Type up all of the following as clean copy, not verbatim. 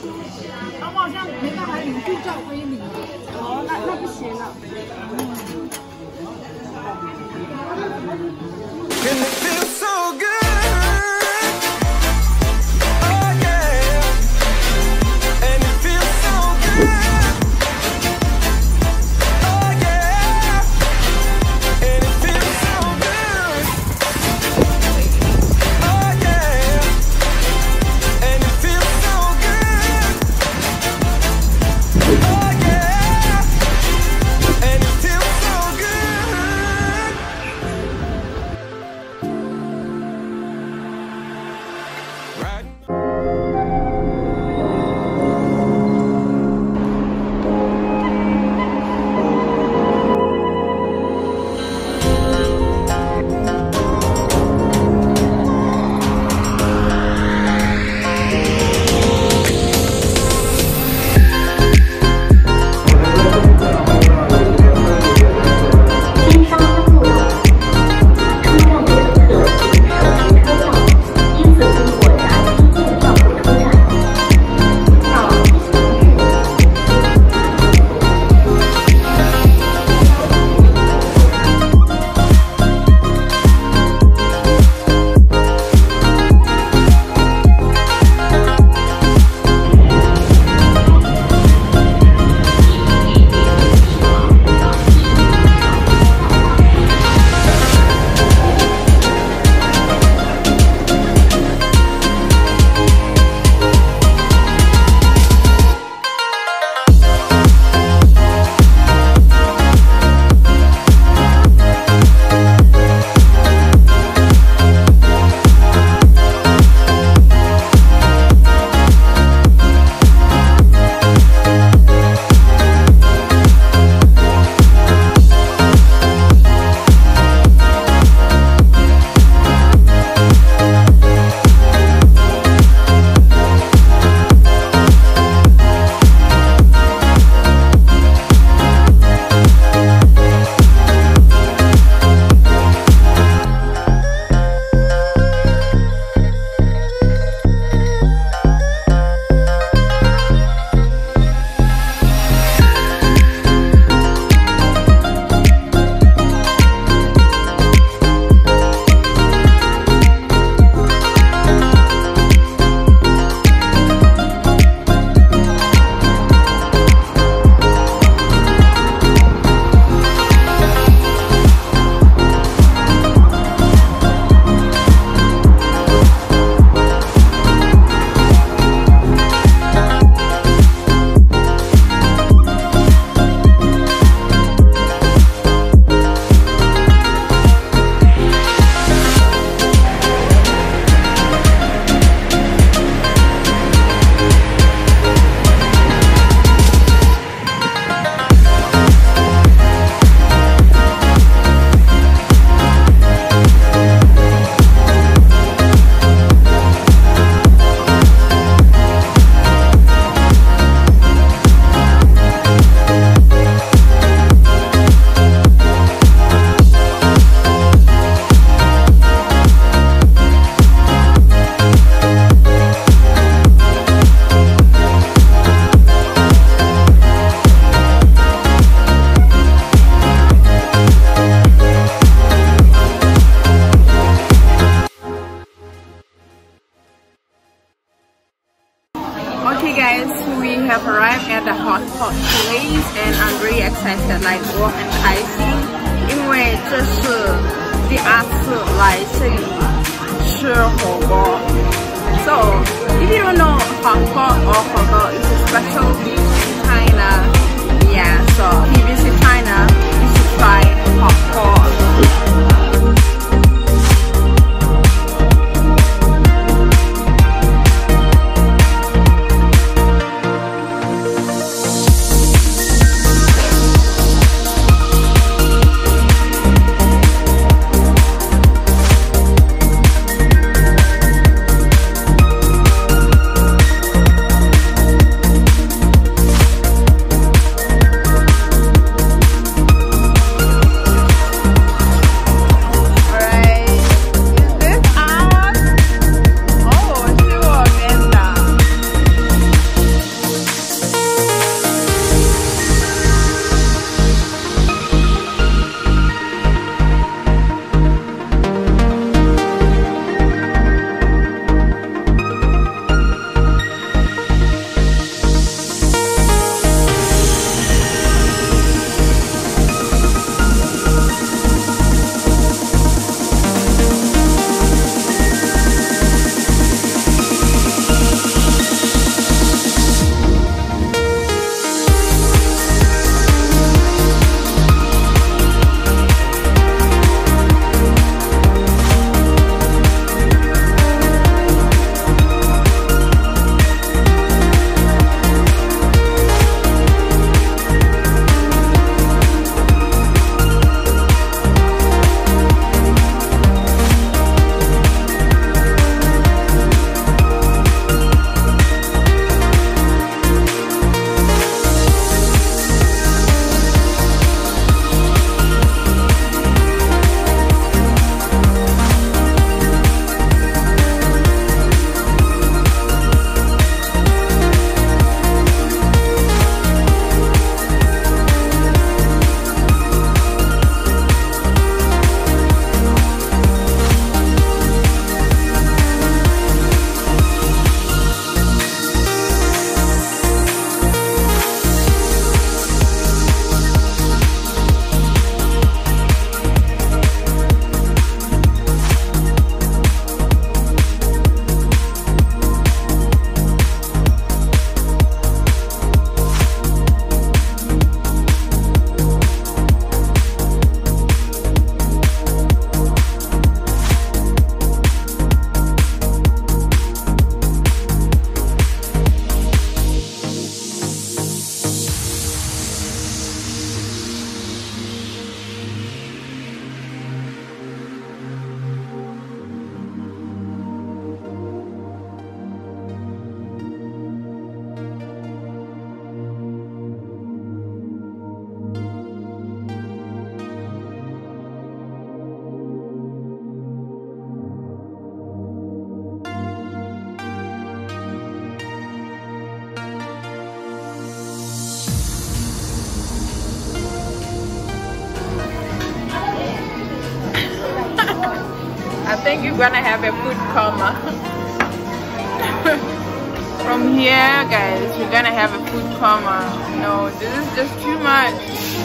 我好像没办法领护照可以领。哦，那不行了。 Okay guys, we have arrived at the hot pot place and I'm really excited like warm and icy 因为这是第二次来这里吃火锅 So, if you don't know hot pot or 火锅 is a special dish in China Yeah, so if you visit China, you should try hot pot think you're gonna have a food coma. From here, guys, you're gonna have a food coma. No, this is just too much.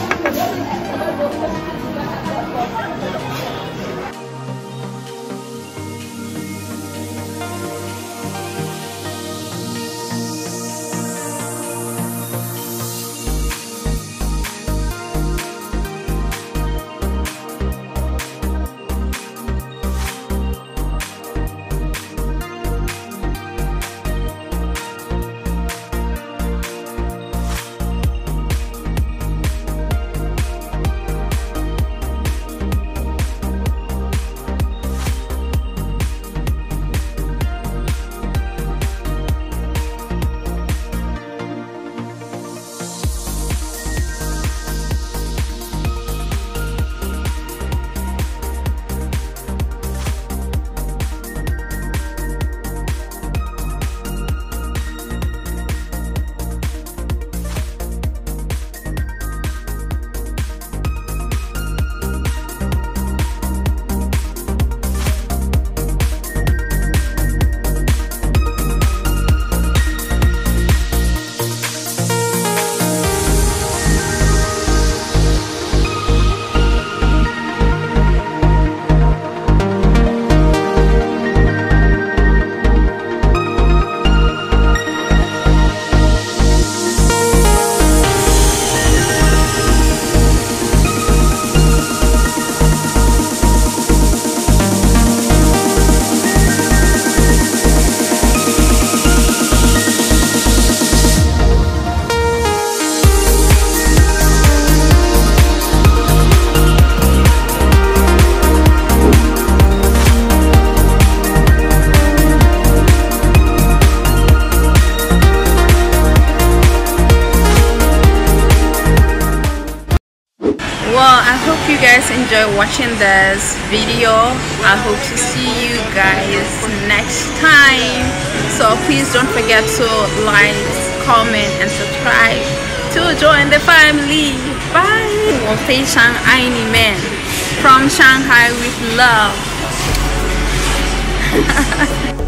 Well, I hope you guys enjoy watching this video. I hope to see you guys next time. So please don't forget to like, comment and subscribe to join the family. Bye. 我非常爱你们 from Shanghai with love.